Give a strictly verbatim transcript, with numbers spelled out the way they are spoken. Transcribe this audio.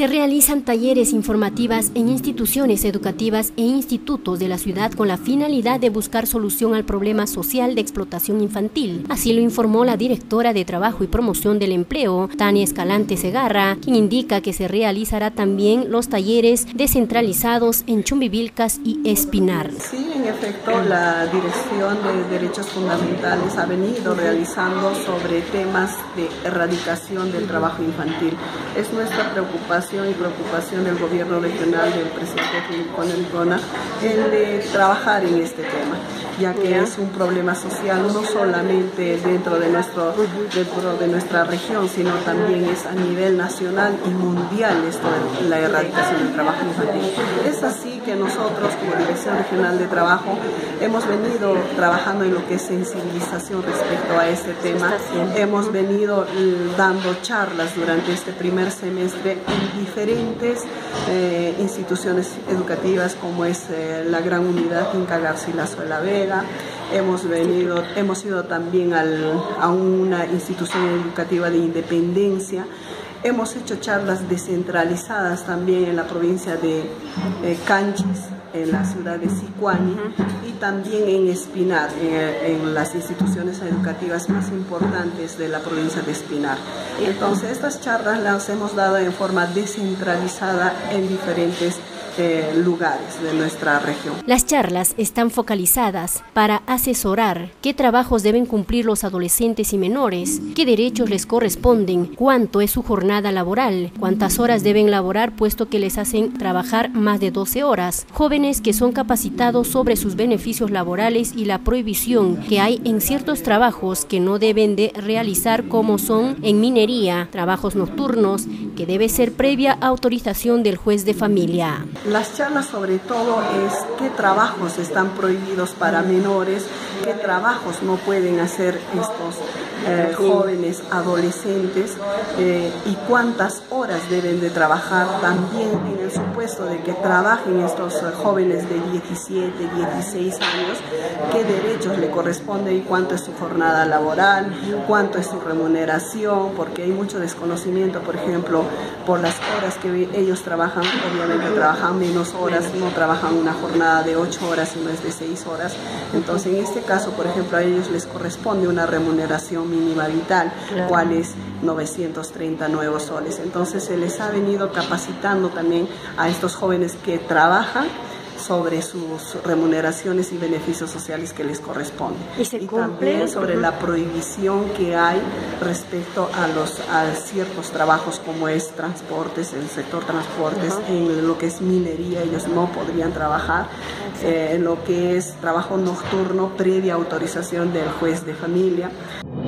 Se realizan talleres informativas en instituciones educativas e institutos de la ciudad con la finalidad de buscar solución al problema social de explotación infantil. Así lo informó la directora de Trabajo y Promoción del Empleo, Tania Escalante Segarra, quien indica que se realizará también los talleres descentralizados en Chumbivilcas y Espinar. Sí, en efecto, la Dirección de Derechos Fundamentales ha venido realizando sobre temas de erradicación del trabajo infantil. Es nuestra preocupación y preocupación del gobierno regional del presidente Filipo Neruda el de trabajar en este tema, ya que es un problema social no solamente dentro de, nuestro, dentro de nuestra región, sino también es a nivel nacional y mundial esto de la erradicación del trabajo infantil. Es así que nosotros como Dirección Regional de Trabajo hemos venido trabajando en lo que es sensibilización respecto a este tema. Hemos venido dando charlas durante este primer semestre en diferentes eh, instituciones educativas como es eh, la Gran Unidad Inca Garcilaso de la Vega. Hemos venido, hemos ido también al, a una institución educativa de Independencia. Hemos hecho charlas descentralizadas también en la provincia de eh, Canchis, en la ciudad de Sicuani, y también en Espinar, en, en las instituciones educativas más importantes de la provincia de Espinar. Entonces, estas charlas las hemos dado en forma descentralizada en diferentes Eh, lugares de nuestra región. Las charlas están focalizadas para asesorar qué trabajos deben cumplir los adolescentes y menores, qué derechos les corresponden, cuánto es su jornada laboral, cuántas horas deben laborar puesto que les hacen trabajar más de doce horas, jóvenes que son capacitados sobre sus beneficios laborales y la prohibición que hay en ciertos trabajos que no deben de realizar, como son en minería, trabajos nocturnos, que debe ser previa autorización del juez de familia. Las charlas sobre todo es qué trabajos están prohibidos para menores, qué trabajos no pueden hacer estos eh, jóvenes adolescentes eh, y cuántas horas deben de trabajar también en el supuesto de que trabajen estos eh, jóvenes de diecisiete, dieciséis años, qué derechos le corresponden y cuánto es su jornada laboral, cuánto es su remuneración, porque hay mucho desconocimiento, por ejemplo, por las horas que ellos trabajan, obviamente trabajan menos horas, no trabajan una jornada de ocho horas, sino es de seis horas. Entonces, en este caso, por ejemplo, a ellos les corresponde una remuneración mínima vital, claro, cual es novecientos treinta nuevos soles. Entonces, se les ha venido capacitando también a estos jóvenes que trabajan sobre sus remuneraciones y beneficios sociales que les corresponden. Y, se y también sobre la prohibición que hay respecto a los a ciertos trabajos como es transportes, el sector transportes, uh-huh, en lo que es minería ellos no podrían trabajar, eh, en lo que es trabajo nocturno previa autorización del juez de familia.